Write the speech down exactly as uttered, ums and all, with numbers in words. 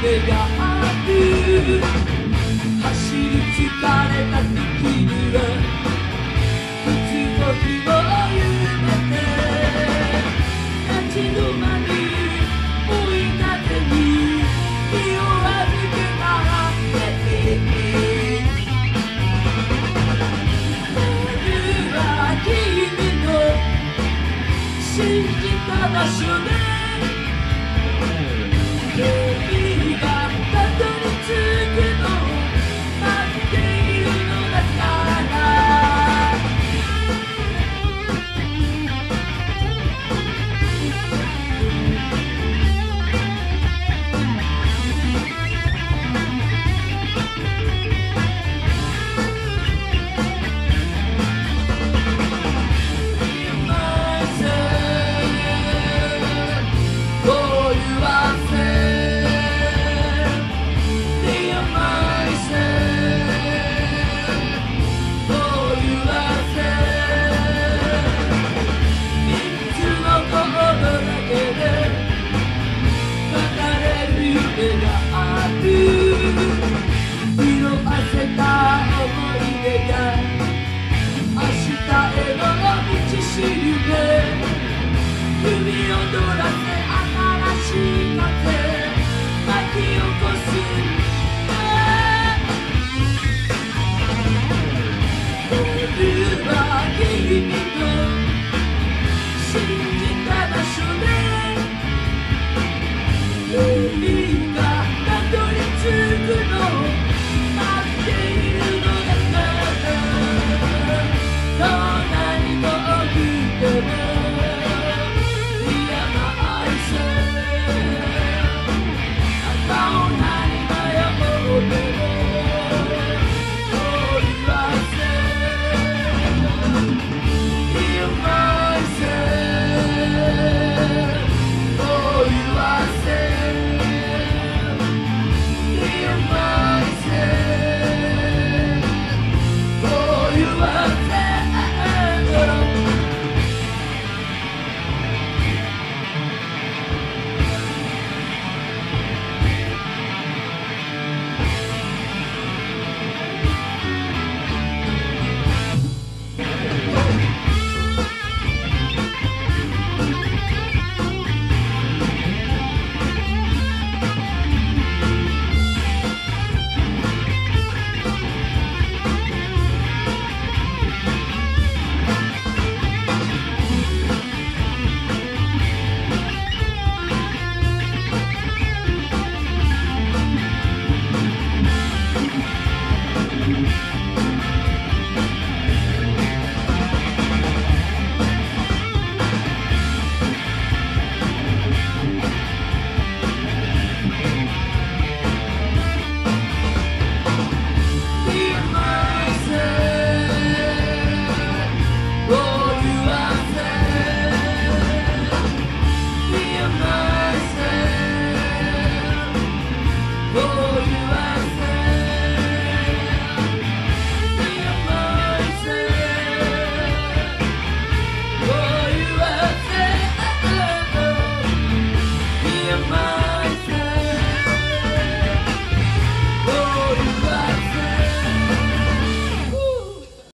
夢がある。走り疲れた時にはいつの日も夢で立ち止まり追い風に身を預けたっていい。夜は君の信じた場所で君がたどり着くのを待っているのだから。色あせた思い出が明日への道しるべ。指を踊らせ新しい風巻き起こす。夜は君の信じた場所で